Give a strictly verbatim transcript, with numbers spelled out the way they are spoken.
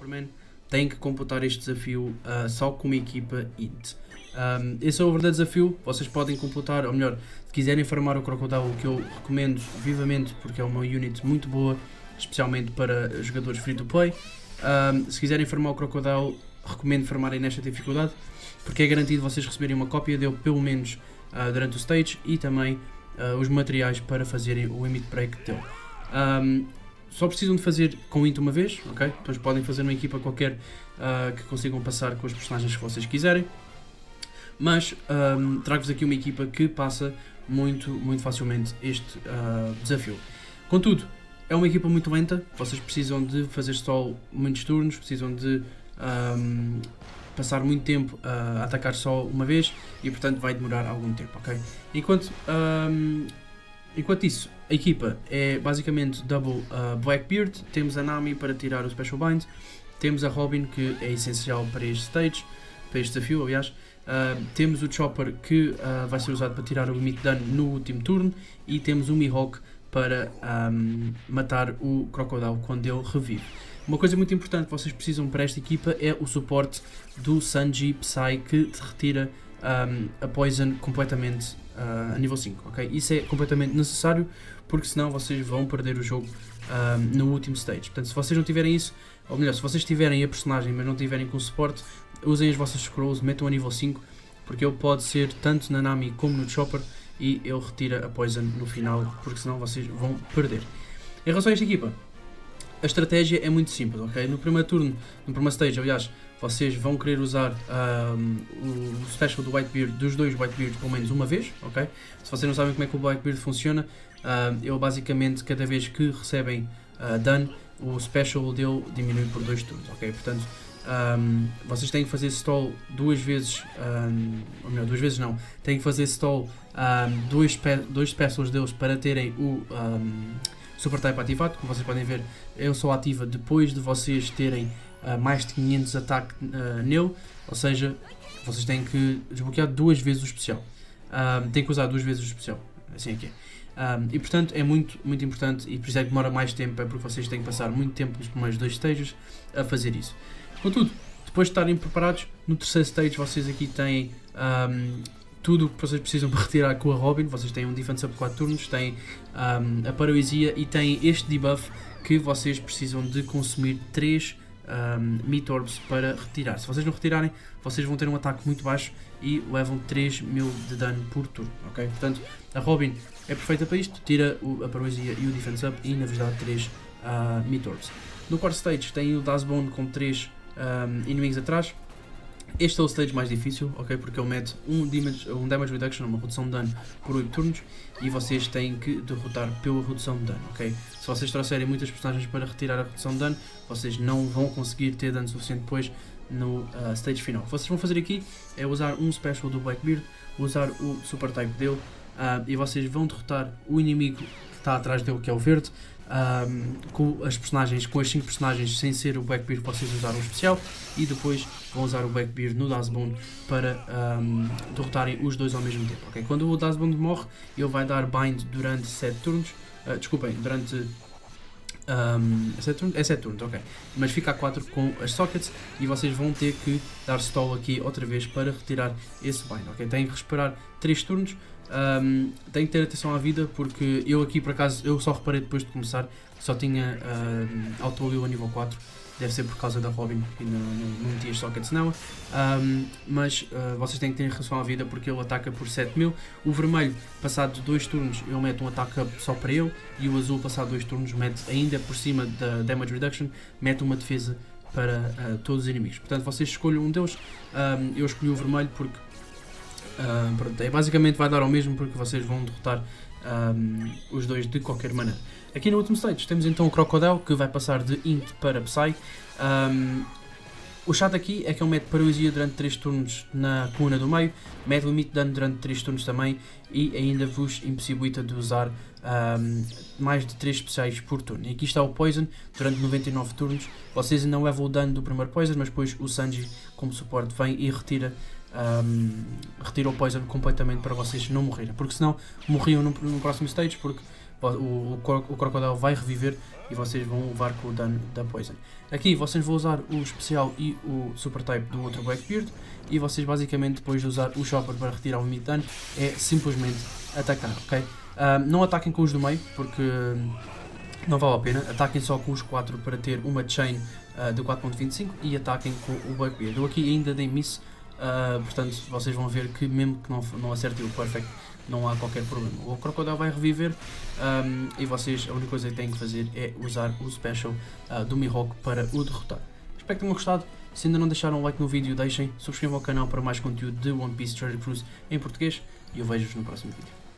Superman, têm que completar este desafio uh, só com uma equipa int. Um, esse é o verdadeiro desafio, vocês podem completar, ou melhor, se quiserem farmar o Crocodile, que eu recomendo vivamente porque é uma unit muito boa, especialmente para jogadores free to play. Um, se quiserem farmar o Crocodile, recomendo farmarem nesta dificuldade, porque é garantido vocês receberem uma cópia dele pelo menos uh, durante o stage e também uh, os materiais para fazerem o limit break dele. Um, só precisam de fazer com int uma vez, ok? Depois podem fazer uma equipa qualquer uh, que consigam passar com os personagens que vocês quiserem. Mas um, trago-vos aqui uma equipa que passa muito, muito facilmente este uh, desafio. Contudo, é uma equipa muito lenta, vocês precisam de fazer só muitos turnos, precisam de um, passar muito tempo a atacar só uma vez e portanto vai demorar algum tempo, ok? Enquanto, um, enquanto isso, a equipa é basicamente double uh, Blackbeard, temos a Nami para tirar o Special Bind, temos a Robin que é essencial para este stage, para este desafio aliás. Uh, temos o Chopper que uh, vai ser usado para tirar o limite de dano no último turno e temos o Mihawk para um, matar o Crocodile quando ele revive. Uma coisa muito importante que vocês precisam para esta equipa é o suporte do Sanji Psy que te retira um, a Poison completamente uh, a nível cinco, ok? Isso é completamente necessário porque senão vocês vão perder o jogo um, no último stage. Portanto, se vocês não tiverem isso, ou melhor, se vocês tiverem a personagem mas não tiverem com suporte, usem as vossas scrolls, metam a nível cinco, porque ele pode ser tanto na Nami como no Chopper e ele retira a Poison no final, porque senão vocês vão perder. Em relação a esta equipa, a estratégia é muito simples, ok? No primeiro turno, no primeiro stage, aliás, vocês vão querer usar um, o special do Whitebeard, dos dois Whitebeard, pelo menos uma vez, ok? Se vocês não sabem como é que o Blackbeard funciona, uh, ele basicamente, cada vez que recebem uh, dano, o special dele diminui por dois turnos, ok? Portanto, Um, vocês têm que fazer stall duas vezes, um, ou melhor, duas vezes não, têm que fazer stall um, dois, spe dois specials deles para terem o um, Super Type ativado. Como vocês podem ver, ele só ativa depois de vocês terem uh, mais de quinhentos ataque uh, nele, ou seja, vocês têm que desbloquear duas vezes o especial, um, têm que usar duas vezes o especial, assim aqui. Um, e portanto é muito, muito importante e por isso é que demora mais tempo, é porque vocês têm que passar muito tempo nos primeiros dois stages a fazer isso. Contudo, depois de estarem preparados, no terceiro stage vocês aqui têm um, tudo o que vocês precisam para retirar com a Robin. Vocês têm um defense up de quatro turnos, têm um, a paralisia e têm este debuff que vocês precisam de consumir três um, Meat Orbs para retirar. Se vocês não retirarem, vocês vão ter um ataque muito baixo e levam três mil de dano por turno, ok? Portanto, a Robin é perfeita para isto, tira o, a paralisia e o defense up e na verdade três uh, Meat Orbs. No quarto stage tem o Dazbone com três Um, inimigos atrás. Este é o stage mais difícil, ok? Porque ele mete um damage, um damage reduction, uma redução de dano por oito turnos e vocês têm que derrotar pela redução de dano, ok? Se vocês trouxerem muitas personagens para retirar a redução de dano, vocês não vão conseguir ter dano suficiente depois no uh, stage final. O que vocês vão fazer aqui é usar um special do Blackbeard, usar o super type dele uh, e vocês vão derrotar o inimigo que está atrás dele, que é o verde. Um, com as personagens, com as cinco personagens sem ser o Blackbeard, vocês usaram o especial e depois vão usar o Blackbeard no Dazbone para um, derrotarem os dois ao mesmo tempo, ok? Quando o Dazbone morre, ele vai dar bind durante sete turnos, uh, desculpem, durante um, é sete turnos? É sete turnos, ok, mas fica a quatro com as sockets e vocês vão ter que dar stall aqui outra vez para retirar esse bind, ok? Têm que esperar três turnos. Um, tenho que ter atenção à vida porque eu aqui por acaso eu só reparei depois de começar que só tinha uh, auto-heal a nível quatro, deve ser por causa da Robin e não, não, não meti as sockets nela, um, mas uh, vocês têm que ter atenção à vida porque ele ataca por sete mil, o vermelho passado dois turnos ele mete um ataque up só para ele e o azul passado dois turnos mete ainda por cima da damage reduction, mete uma defesa para uh, todos os inimigos, portanto vocês escolham um deles, um, eu escolhi o vermelho porque Uh, pronto, é, basicamente vai dar ao mesmo porque vocês vão derrotar um, os dois de qualquer maneira. Aqui no último stage temos então o Crocodile que vai passar de Int para Psy. Um, o chato aqui é que ele mete paralisia durante três turnos na coluna do meio, mete limite de dano durante três turnos também e ainda vos impossibilita de usar um, mais de três especiais por turno. E aqui está o Poison durante noventa e nove turnos, vocês ainda não levam o dano do primeiro Poison, mas depois o Sanji como suporte vem e retira Um, retira o Poison completamente para vocês não morrerem, porque senão morriam no, no próximo stage, porque o, o, o Crocodile vai reviver e vocês vão levar com o dano da Poison. Aqui vocês vão usar o especial e o Super Type do outro Blackbeard e vocês basicamente depois de usar o Chopper para retirar o limite de dano é simplesmente atacar, ok? Uh, não ataquem com os do meio porque não vale a pena, ataquem só com os quatro para ter uma chain uh, de quatro ponto vinte e cinco e ataquem com o Blackbeard. Eu aqui ainda dei miss, uh, portanto vocês vão ver que mesmo que não, não acertem o Perfect não há qualquer problema. O Crocodile vai reviver um, e vocês a única coisa que têm que fazer é usar o Special uh, do Mihawk para o derrotar. Espero que tenham gostado. Se ainda não deixaram um like no vídeo, deixem, subscrevam o canal para mais conteúdo de One Piece Treasure Cruise em português e eu vejo-vos no próximo vídeo.